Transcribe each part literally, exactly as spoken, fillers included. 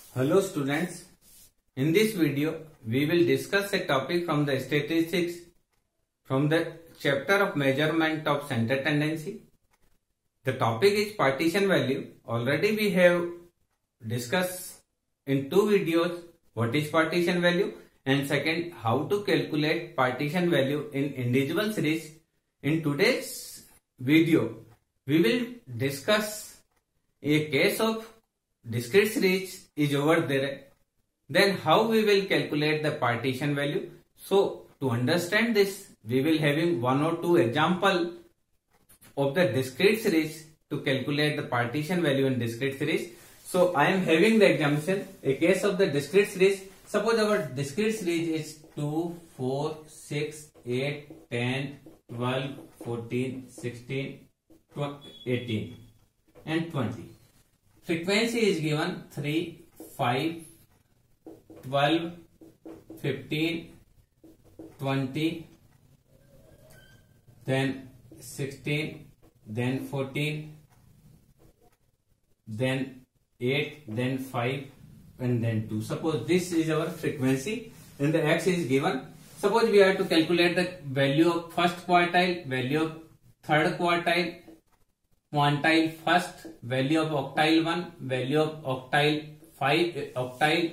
Hello students, in this video we will discuss a topic from the statistics from the chapter of measurement of center tendency. The topic is partition value. Already we have discussed in two videos what is partition value and second how to calculate partition value in individual series. In today's video we will discuss a case of discrete series is over there, then how we will calculate the partition value. So to understand this we will having one or two example of the discrete series to calculate the partition value in discrete series. So I am having the example, a case of the discrete series. Suppose our discrete series is two, four, six, eight, ten, twelve, fourteen, sixteen, eighteen and twenty. Frequency is given three, five, twelve, fifteen, twenty, then sixteen, then fourteen, then eight, then five and then two. Suppose this is our frequency and the x is given. Suppose we have to calculate the value of first quartile, value of third quartile, quantile first, value of octile one, value of octile five, octile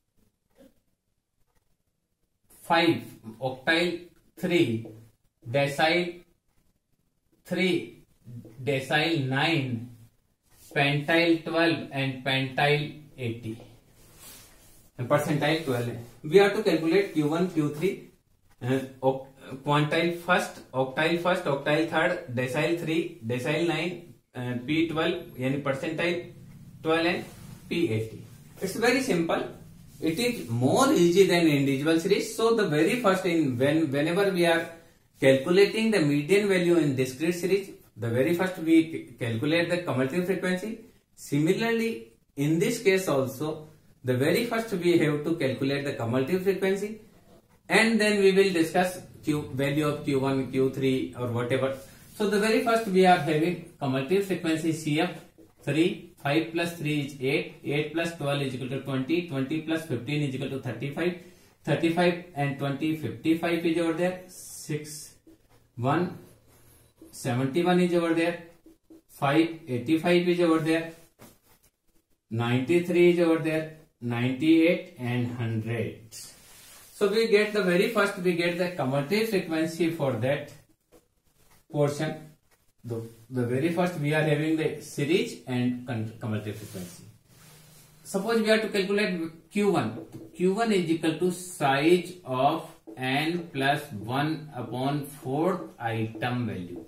five, octile three, decile three, decile nine, pentile twelve and pentile eighty and percentile twelve. We have to calculate Q one, Q three, uh, quantile first, octile first, octile third, decile three, decile nine, uh, P twelve, yani percentile twelve and P eighty. It's very simple. It is more easy than individual series. So the very first in when whenever we are calculating the median value in discrete series, the very first we calculate the cumulative frequency. Similarly, in this case also, the very first we have to calculate the cumulative frequency, and then we will discuss Q value of Q one, Q three or whatever. So the very first we are having cumulative frequency C F three, five plus three is eight, eight plus twelve is equal to twenty, twenty plus fifteen is equal to thirty-five, thirty-five and twenty, fifty-five is over there, six, one, seventy-one is over there, five, eighty-five is over there, ninety-three is over there, ninety-eight and one hundred. So we get the very first we get the cumulative frequency for that portion. The, the very first we are having the series and cumulative frequency. Suppose we have to calculate Q one. Q one is equal to size of n plus one upon fourth item value.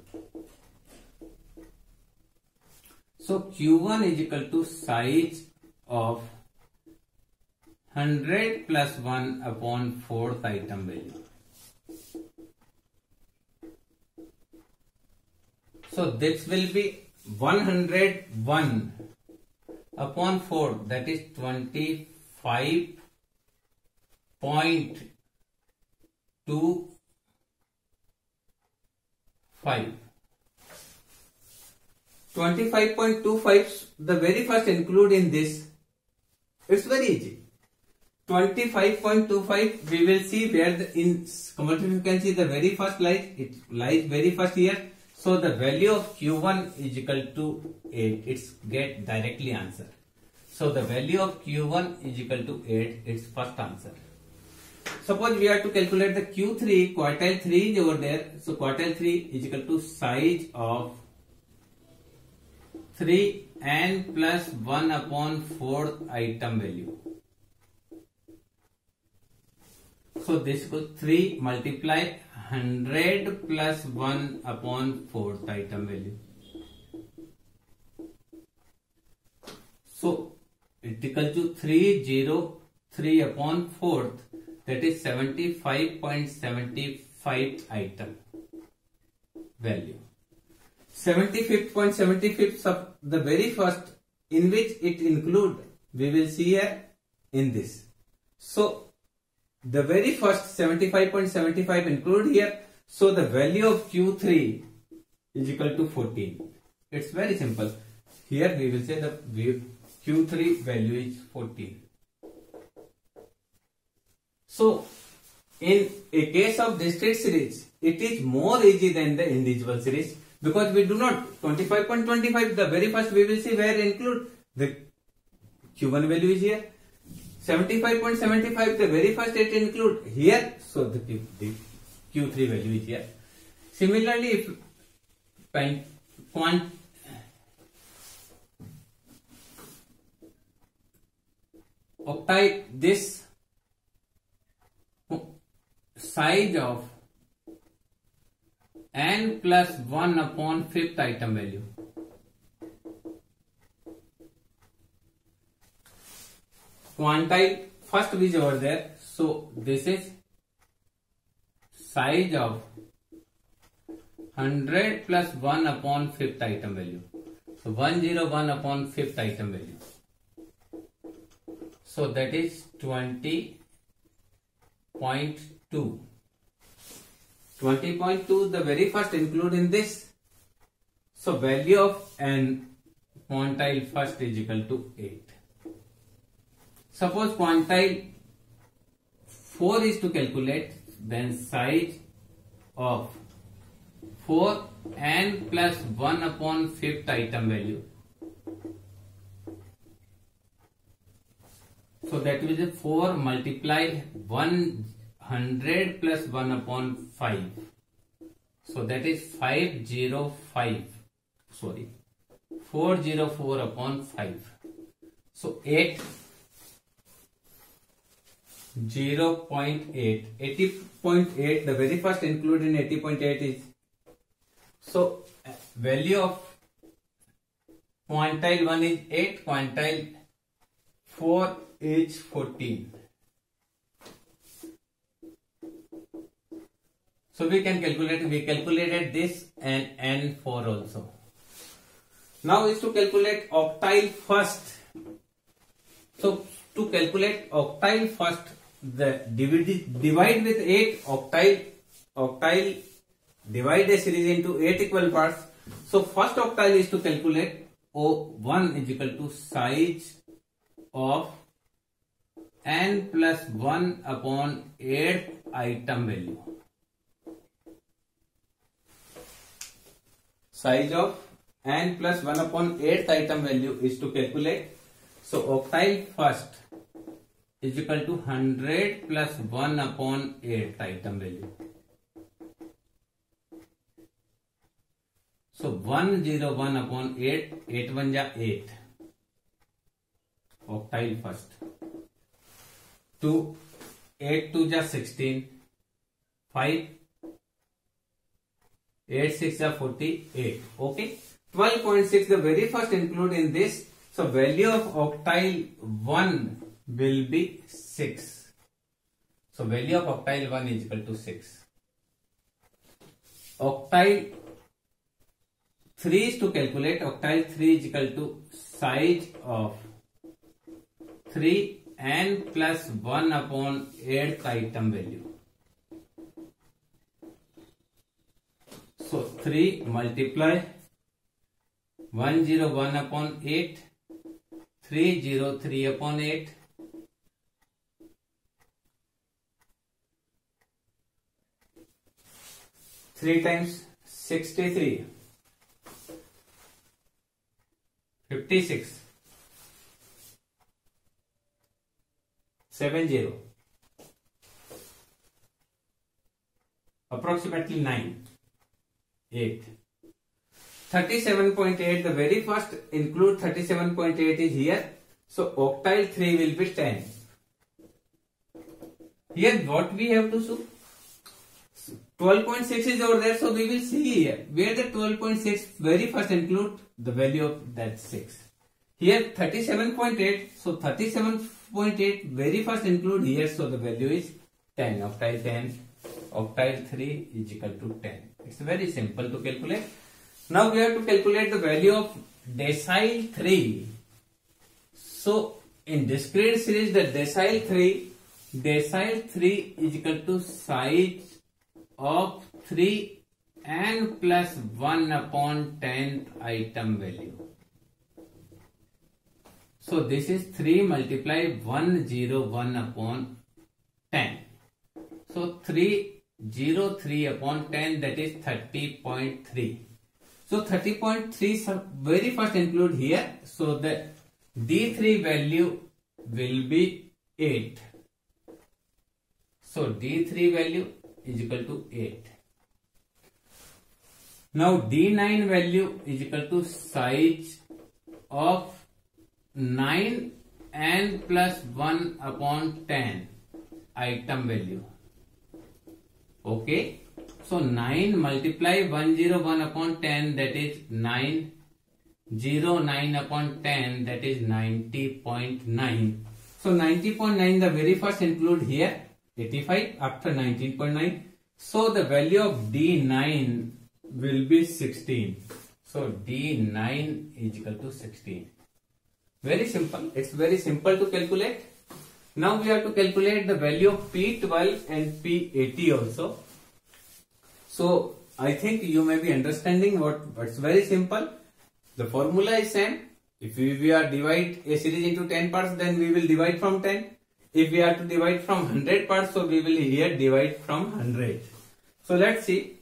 So Q one is equal to size of one hundred plus one upon fourth item value. So this will be one hundred one upon four, that is twenty-five point two five. twenty-five point two five, the very first include in this. It's very easy. twenty-five point two five, we will see where the in cumulative frequency the very first lies. It lies very first here. So the value of Q one is equal to eight. It's get directly answer. So the value of Q one is equal to eight. It's first answer. Suppose we have to calculate the Q three, quartile three is over there. So quartile three is equal to size of three n plus one upon fourth item value. So this goes three multiply one hundred plus one upon fourth item value. So it equal to three hundred three upon fourth, that is seventy-five point seven five item value. seventy-five point seven five the very first in which it include, we will see here in this. So the very first seventy-five point seven five include here. So the value of Q three is equal to fourteen. It's very simple. Here we will say the Q three value is fourteen. So in a case of discrete series, it is more easy than the individual series, because we do not twenty-five point two five, the very first we will see where include the Q one value is here. seventy-five point seven five, the very first it include here, so the, the Q three value is here. Similarly, if quant octile, this size of n plus one upon fifth item value. Quantile first is over there, so this is size of one hundred plus one upon fifth item value. So one hundred one upon fifth item value. So that is twenty point two. twenty point two, the very first include in this. So value of n quantile first is equal to eight. Suppose quantile four is to calculate, then size of four n plus one upon fifth item value. So that is four multiply one hundred plus one upon five. So that is five hundred five. Sorry, four hundred four upon five. So eight. zero point eight. eighty point eight, the very first include in eighty point eight is, so value of quantile one is eight, quantile four is fourteen. So we can calculate, we calculated this and n four also. Now is to calculate octile first. So to calculate octile first, the divide, divide with eight, octile, octile divide a series into eight equal parts. So first octile is to calculate O one is equal to size of n plus one upon eighth item value. Size of n plus one upon eighth item value is to calculate. So octile first is equal to one hundred plus one upon eighth item value. So one hundred one upon eight, eight one ja eight. Octile first. two, eight two ja sixteen. five, eight six ja forty-eight. Okay. twelve point six, the very first include in this. So value of octile one will be six. So value of octile one is equal to six. Octile three is to calculate. Octile three is equal to size of three n plus one upon eighth item value. So three multiply one hundred one upon eight, three hundred three upon eight, three times sixty-three, fifty-six, seventy, approximately nine, eight. thirty-seven point eight, the very first include thirty-seven point eight is here. So octile three will be ten. Here what we have to show? twelve point six is over there, so we will see here where the twelve point six very first include the value of that six. Here thirty-seven point eight, so thirty-seven point eight very first include here, so the value is ten. Octile ten, octile three is equal to ten. It's very simple to calculate. Now we have to calculate the value of decile three. So in discrete series, the decile three, decile three is equal to size of three n plus one upon tenth item value. So this is three multiply one hundred one upon ten. So three hundred three upon ten, that is thirty point three. So thirty point three very first include here. So the D three value will be eight. So D three value is equal to eight. Now D nine value is equal to size of nine n plus one upon ten item value. Okay. So nine multiply one hundred one upon ten, that is nine hundred nine upon ten, that is ninety point nine. So ninety point nine, the very first include here eighty-five after nineteen point nine. So the value of D nine will be sixteen. So D nine is equal to sixteen. Very simple. It's very simple to calculate. Now we have to calculate the value of P twelve and P eighty also. So I think you may be understanding what, it's very simple. The formula is same. If we, we are divide a series into ten parts, then we will divide from ten. If we are to divide from one hundred parts, so we will here divide from one hundred. So let's see.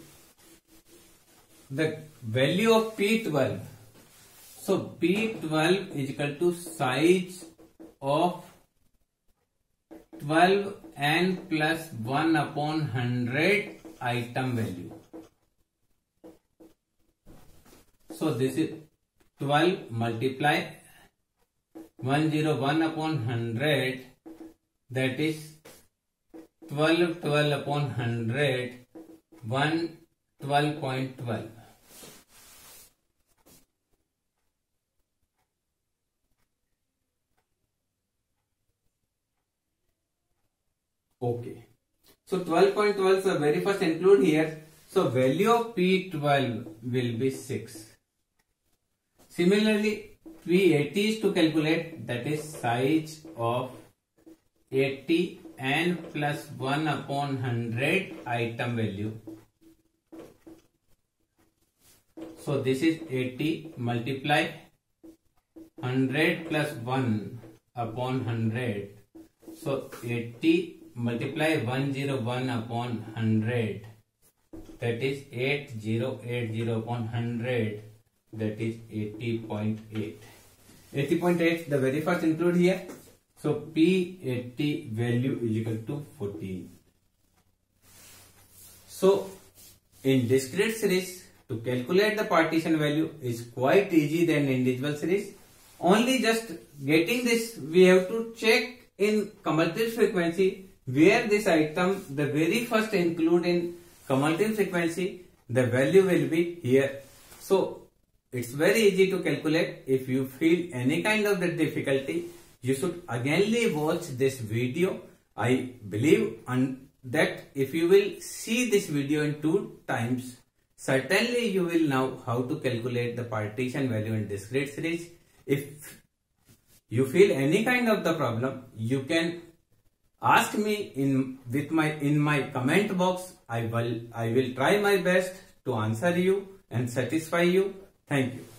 The value of P twelve. So P twelve is equal to size of twelve n plus one upon one hundred item value. So this is twelve multiply one hundred one upon one hundred, that is twelve twelve upon one hundred, one twelve point twelve. Okay. So twelve point twelve, so very first include here. So value of P twelve will be six. Similarly, P eighty is to calculate, that is size of eighty n plus one upon one hundred item value. So this is eighty multiply one hundred plus one upon one hundred. So eighty multiply one hundred one upon one hundred, that is eight thousand eighty upon one hundred, that is eighty point eight. eighty point eight, the very first include here. So P eighty value is equal to fourteen. So in discrete series, to calculate the partition value is quite easy than individual series. Only just getting this, we have to check in cumulative frequency where this item, the very first include in cumulative frequency, the value will be here. So it's very easy to calculate. If you feel any kind of the difficulty, you should againly watch this video. I believe on that if you will see this video in two times, certainly you will know how to calculate the partition value in discrete series. If you feel any kind of the problem, you can ask me in with my in my comment box. I will I will try my best to answer you and satisfy you. Thank you.